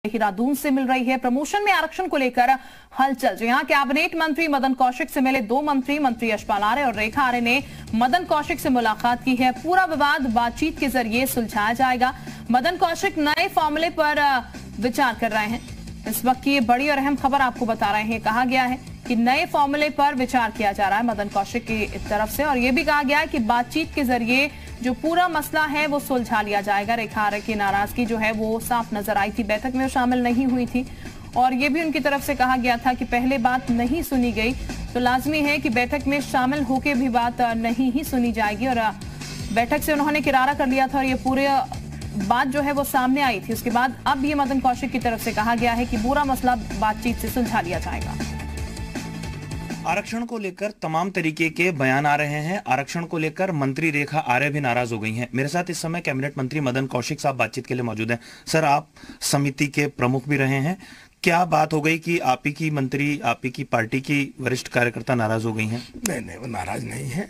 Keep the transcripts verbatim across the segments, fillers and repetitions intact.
देहरादून से मिल रही है। प्रमोशन में आरक्षण को लेकर हलचल। जी हां, कैबिनेट मंत्री मदन कौशिक से मिले दो मंत्री मंत्री यशपाल आर्य और रेखा आर्य ने मदन कौशिक से मुलाकात की है। पूरा विवाद बातचीत के जरिए सुलझाया जाएगा। मदन कौशिक नए फॉर्मूले पर विचार कर रहे हैं। इस वक्त की ये बड़ी और अहम खबर आपको बता रहे हैं। कहा गया है कि नए फॉर्मूले पर विचार किया जा रहा है मदन कौशिक की तरफ से, और ये भी कहा गया है कि बातचीत के जरिए जो पूरा मसला है वो सुलझा लिया जाएगा। रेखा आर्य की नाराजगी जो है वो साफ नजर आई थी, बैठक में शामिल नहीं हुई थी, और ये भी उनकी तरफ से कहा गया था कि पहले बात नहीं सुनी गई तो लाजमी है कि बैठक में शामिल होकर भी बात नहीं ही सुनी जाएगी। और बैठक से उन्होंने किरारा कर लिया था और ये पूरे बात जो है वो सामने आई थी। उसके बाद अब ये मदन कौशिक की तरफ से कहा गया है कि पूरा मसला बातचीत से सुलझा लिया जाएगा। आरक्षण को लेकर तमाम तरीके के बयान आ रहे हैं। आरक्षण को लेकर मंत्री रेखा आर्य भी नाराज हो गई हैं। मेरे साथ इस समय कैबिनेट मंत्री मदन कौशिक साहब बातचीत के लिए मौजूद हैं। सर, आप समिति के प्रमुख भी रहे हैं, क्या बात हो गई कि आप ही की मंत्री, आप ही की पार्टी की वरिष्ठ कार्यकर्ता नाराज हो गई हैं? नहीं नहीं, वो नाराज नहीं है।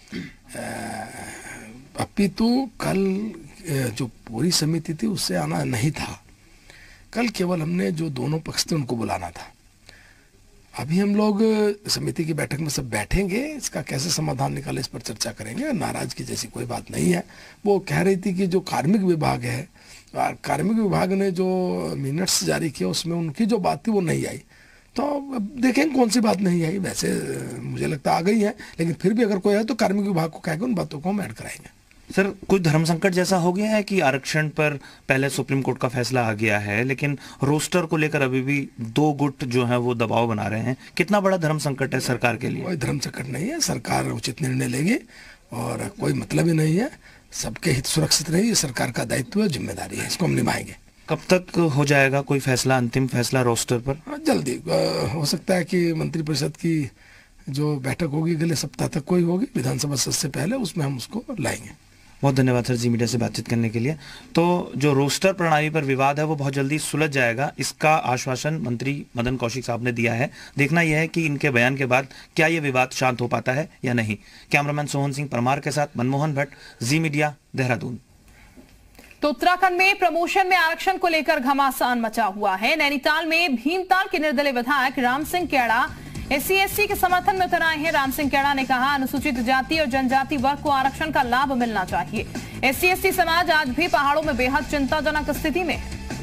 अपितु कल जो पूरी समिति थी उससे आना नहीं था। कल केवल हमने जो दोनों पक्ष थे उनको बुलाना था। अभी हम लोग समिति की बैठक में सब बैठेंगे, इसका कैसे समाधान निकाले इस पर चर्चा करेंगे। नाराजगी जैसी कोई बात नहीं है। वो कह रही थी कि जो कार्मिक विभाग है, कार्मिक विभाग ने जो मिनट्स जारी किया उसमें उनकी जो बात थी वो नहीं आई, तो अब देखेंगे कौन सी बात नहीं आई। वैसे मुझे लगता आ गई है, लेकिन फिर भी अगर कोई है तो कार्मिक विभाग को कह के उन बातों को हम ऐड कराएंगे। सर, कुछ धर्म संकट जैसा हो गया है कि आरक्षण पर पहले सुप्रीम कोर्ट का फैसला आ गया है, लेकिन रोस्टर को लेकर अभी भी दो गुट जो है वो दबाव बना रहे हैं। कितना बड़ा धर्म संकट है सरकार के लिए? कोई धर्म संकट नहीं है। सरकार उचित निर्णय लेगी और कोई मतलब ही नहीं है। सबके हित सुरक्षित रहे, ये सरकार का दायित्व है, जिम्मेदारी है, इसको हम निभाएंगे। कब तक हो जाएगा कोई फैसला, अंतिम फैसला रोस्टर पर? जल्दी हो सकता है कि मंत्रिपरिषद की जो बैठक होगी अगले सप्ताह तक कोई होगी, विधानसभा सत्र से पहले, उसमें हम उसको लाएंगे। बहुत धन्यवाद सर जी मीडिया से बातचीत करने के लिए। तो जो रोस्टर प्रणाली पर विवाद है वो बहुत जल्दी सुलझ जाएगा, इसका आश्वासन मंत्री मदन कौशिक साहब ने दिया है। देखना यह है कि इनके बयान के बाद क्या ये विवाद शांत हो पाता है या नहीं। कैमरामैन सोहन सिंह परमार के साथ मनमोहन भट्ट, जी मीडिया, देहरादून। तो उत्तराखंड में प्रमोशन में आरक्षण को लेकर घमासान मचा हुआ है। नैनीताल में भीमताल के निर्दलीय विधायक राम सिंह केड़ा एस सी एस टी के समर्थन में उतर आए हैं। राम सिंह केड़ा ने कहा, अनुसूचित जाति और जनजाति वर्ग को आरक्षण का लाभ मिलना चाहिए। एस सी एस टी समाज आज भी पहाड़ों में बेहद चिंताजनक स्थिति में।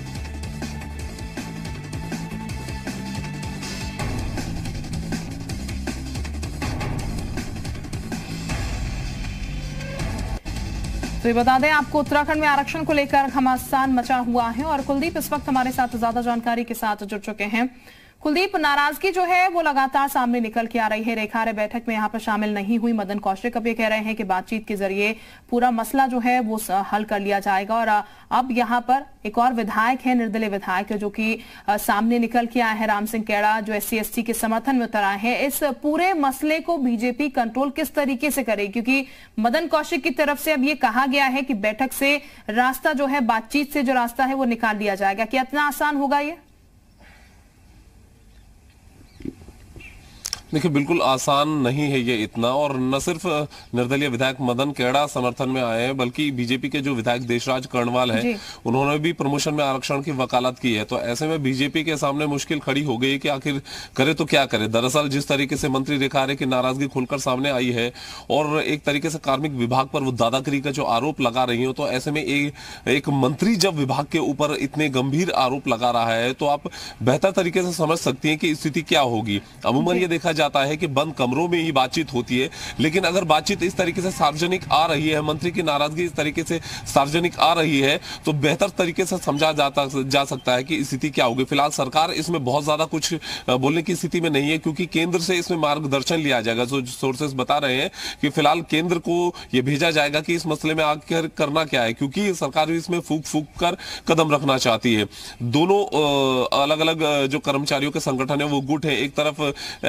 तो ये बता दें आपको, उत्तराखंड में आरक्षण को लेकर घमासान मचा हुआ है और कुलदीप इस वक्त हमारे साथ ज्यादा जानकारी के साथ जुड़ चुके हैं। कुलदीप, नाराजगी जो है वो लगातार सामने निकल के आ रही है। रेखा आर्य बैठक में यहाँ पर शामिल नहीं हुई। मदन कौशिक अब ये कह रहे हैं कि बातचीत के जरिए पूरा मसला जो है वो हल कर लिया जाएगा। और अब यहाँ पर एक और विधायक है, निर्दलीय विधायक, जो कि सामने निकल के आए हैं, राम सिंह केड़ा, जो एस सी एस टी के समर्थन में उतर आए हैं। इस पूरे मसले को बीजेपी कंट्रोल किस तरीके से करे, क्योंकि मदन कौशिक की तरफ से अब ये कहा गया है कि बैठक से रास्ता जो है, बातचीत से जो रास्ता है वो निकाल लिया जाएगा। क्या इतना आसान होगा ये? देखिए, बिल्कुल आसान नहीं है ये इतना। और न सिर्फ निर्दलीय विधायक मदन केड़ा समर्थन में आए हैं, बल्कि बीजेपी के जो विधायक देशराज कर्णवाल हैं, उन्होंने भी प्रमोशन में आरक्षण की वकालत की है। तो ऐसे में बीजेपी के सामने मुश्किल खड़ी हो गई कि आखिर करे तो क्या करे। दरअसल जिस तरीके से मंत्री रेखा आर्य की नाराजगी खुलकर सामने आई है और एक तरीके से कार्मिक विभाग पर वो दादागिरी का जो आरोप लगा रही हो, तो ऐसे में एक, एक मंत्री जब विभाग के ऊपर इतने गंभीर आरोप लगा रहा है तो आप बेहतर तरीके से समझ सकती हैं कि स्थिति क्या होगी। अमूमन ये देखा जाता है कि बंद कमरों में ही बातचीत होती है, लेकिन अगर बातचीत इस तरीके से सार्वजनिक आ रही है, मंत्री की नाराजगी इस तरीके से सार्वजनिक आ रही है, तो बेहतर तरीके से समझा जाता जा सकता है कि स्थिति क्या होगी। फिलहाल सरकार इसमें बहुत ज्यादा कुछ बोलने की स्थिति में नहीं है, क्योंकि केंद्र से इसमें मार्गदर्शन लिया जाएगा। जो सोर्सेस बता रहे हैं कि फिलहाल केंद्र को यह भेजा जाएगा कि इस मसले में आकर करना क्या है, क्योंकि सरकार इसमें फूक फूक कर कदम रखना चाहती है। दोनों अलग अलग जो कर्मचारियों के संगठन है वो गुट है, एक तरफ S C S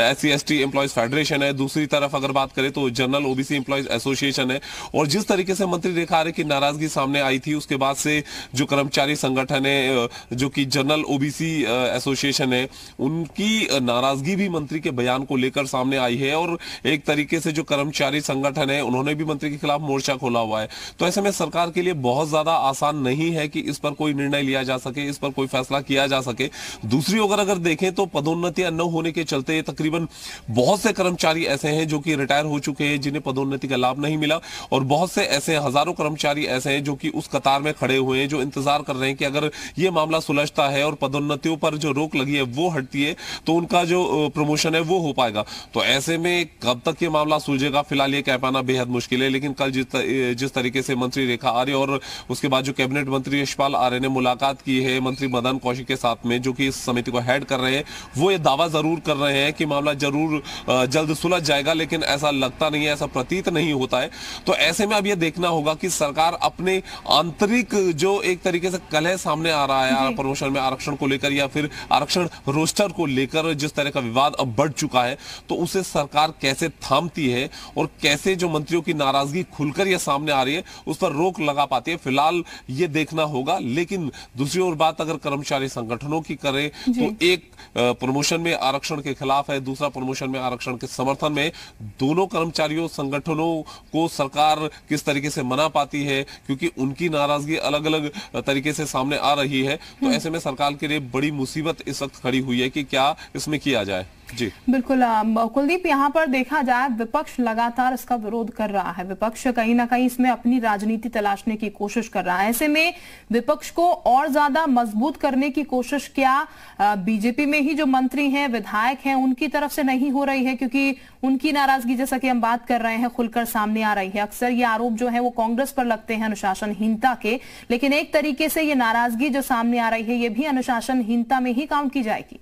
ST employees federation है, दूसरी तरफ अगर बात करें तो जनरल ओबीसी एम्प्लॉयज एसोसिएशन है। और जिस तरीके से मंत्री रेखा आर्य की नाराजगी सामने आई थी, उसके बाद से जो कर्मचारी संगठन है, जो कि जनरल ओबीसी एसोसिएशन है, उनकी नाराजगी भी मंत्री के बयान को लेकर सामने आई है। और एक तरीके से जो कर्मचारी संगठन है, उन्होंने भी मंत्री के खिलाफ मोर्चा खोला हुआ है। तो ऐसे में सरकार के लिए बहुत ज्यादा आसान नहीं है कि इस पर कोई निर्णय लिया जा सके, इस पर कोई फैसला किया जा सके। दूसरी ओर अगर देखें तो पदोन्नति न होने के चलते तकरीबन बहुत से कर्मचारी ऐसे हैं जो कि रिटायर हो चुके हैं, जिन्हें पदोन्नति का लाभ नहीं मिला, और बहुत से ऐसे हजारों कर्मचारी ऐसे हैं जो कि उस कतार में खड़े हुए हैं, जो इंतजार कर रहे हैं कि अगर यह मामला सुलझता है और पदोन्नतियों पर जो रोक लगी है वो हटती है तो उनका जो प्रमोशन है वो हो पाएगा। तो ऐसे में कब तक ये मामला सुलझेगा, फिलहाल ये कह पाना बेहद मुश्किल है। लेकिन कल जिस जिस तरीके से मंत्री रेखा आर्य और उसके बाद जो कैबिनेट मंत्री यशपाल आर्य ने मुलाकात की है मंत्री मदन कौशिक के साथ में, जो कि इस समिति को हेड कर रहे हैं, वो ये दावा जरूर कर रहे हैं कि मामला जरूर जल्द सुलझ जाएगा। लेकिन ऐसा लगता नहीं है, ऐसा प्रतीत नहीं होता है। तो ऐसे में अब यह देखना होगा कि सरकार अपने आंतरिक जो एक तरीके से कलह सामने आ रहा है प्रमोशन में आरक्षण को लेकर, या फिर आरक्षण रोस्टर को लेकर जिस तरह का विवाद अब बढ़ चुका है, तो उसे सरकार कैसे थामती है और कैसे जो मंत्रियों की नाराजगी खुलकर यह सामने आ रही है उस पर रोक लगा पाती है, फिलहाल ये देखना होगा। लेकिन दूसरी ओर बात अगर कर्मचारी संगठनों की करें तो एक प्रमोशन में आरक्षण के खिलाफ है, दूसरा प्रमोशन में आरक्षण के समर्थन में। दोनों कर्मचारियों संगठनों को सरकार किस तरीके से मना पाती है, क्योंकि उनकी नाराजगी अलग अलग तरीके से सामने आ रही है। तो ऐसे में सरकार के लिए बड़ी मुसीबत इस वक्त खड़ी हुई है कि क्या इसमें किया जाए। जी बिल्कुल कुलदीप, यहाँ पर देखा जाए विपक्ष लगातार इसका विरोध कर रहा है। विपक्ष कहीं ना कहीं इसमें अपनी राजनीति तलाशने की कोशिश कर रहा है। ऐसे में विपक्ष को और ज्यादा मजबूत करने की कोशिश क्या बीजेपी में ही जो मंत्री हैं, विधायक हैं, उनकी तरफ से नहीं हो रही है? क्योंकि उनकी नाराजगी, जैसा कि हम बात कर रहे हैं, खुलकर सामने आ रही है। अक्सर ये आरोप जो है वो कांग्रेस पर लगते हैं अनुशासनहीनता के, लेकिन एक तरीके से ये नाराजगी जो सामने आ रही है ये भी अनुशासनहीनता में ही काउंट की जाएगी।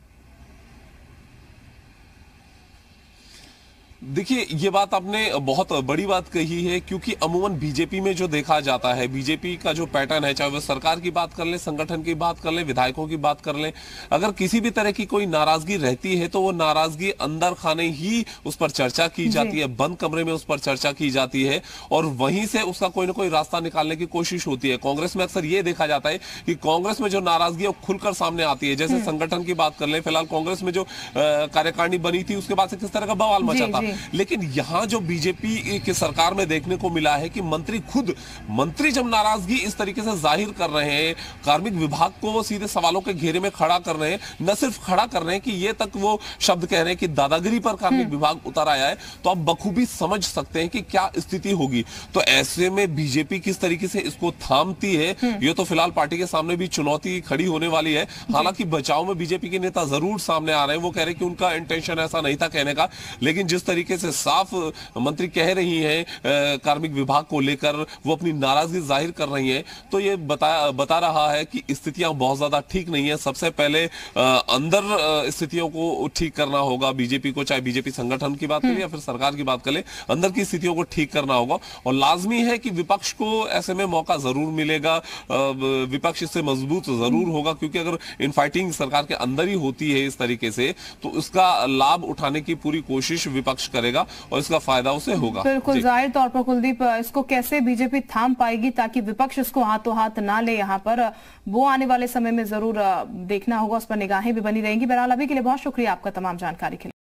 देखिए, ये बात आपने बहुत बड़ी बात कही है, क्योंकि अमूमन बीजेपी में जो देखा जाता है, बीजेपी का जो पैटर्न है, चाहे वो सरकार की बात कर ले, संगठन की बात कर ले, विधायकों की बात कर ले, अगर किसी भी तरह की कोई नाराजगी रहती है तो वो नाराजगी अंदर खाने ही उस पर चर्चा की जाती है, बंद कमरे में उस पर चर्चा की जाती है, और वहीं से उसका कोई ना कोई रास्ता निकालने की कोशिश होती है। कांग्रेस में अक्सर ये देखा जाता है कि कांग्रेस में जो नाराजगी है वो खुलकर सामने आती है। जैसे संगठन की बात कर ले, फिलहाल कांग्रेस में जो कार्यकारिणी बनी थी उसके बाद से किस तरह का बवाल मचा था। लेकिन यहां जो बीजेपी की सरकार में देखने को मिला है कि मंत्री खुद मंत्री जब नाराजगी इस तरीके से जाहिर कर रहे हैं, कार्मिक विभाग को वो सीधे सवालों के घेरे में खड़ा कर रहे हैं, न सिर्फ खड़ा कर रहे हैं कि ये तक वो शब्द कह रहे हैं कि दादागिरी पर कार्मिक विभाग उतर आया है, तो आप बखूबी समझ सकते हैं कि क्या स्थिति होगी। तो ऐसे में बीजेपी किस तरीके से इसको थामती है, ये तो फिलहाल पार्टी के सामने भी चुनौती खड़ी होने वाली है। हालांकि बचाव में बीजेपी के नेता जरूर सामने आ रहे हैं, वो कह रहे हैं कि उनका इंटेंशन ऐसा नहीं था कहने का, लेकिन जिस तरीके से साफ मंत्री कह रही हैं कार्मिक विभाग को लेकर, वो अपनी नाराजगी जाहिर कर रही हैं, तो ये बता बता रहा है कि स्थितियां बहुत ज्यादा ठीक नहीं है। सबसे पहले आ, अंदर स्थितियों को ठीक करना होगा बीजेपी को, चाहे बीजेपी संगठन की बात करें या फिर सरकार की बात करें, अंदर की स्थितियों को ठीक करना होगा। और लाजमी है कि विपक्ष को ऐसे में मौका जरूर मिलेगा, विपक्ष इससे मजबूत जरूर होगा, क्योंकि अगर इनफाइटिंग सरकार के अंदर ही होती है इस तरीके से, तो उसका लाभ उठाने की पूरी कोशिश विपक्ष करेगा और इसका फायदा उसे होगा। बिल्कुल, जाहिर तौर पर कुलदीप, इसको कैसे बीजेपी थाम पाएगी ताकि विपक्ष इसको हाथों हाथ ना ले, यहाँ पर वो आने वाले समय में जरूर देखना होगा, उस पर निगाहें भी बनी रहेंगी। बहरहाल अभी के लिए बहुत शुक्रिया आपका तमाम जानकारी के लिए।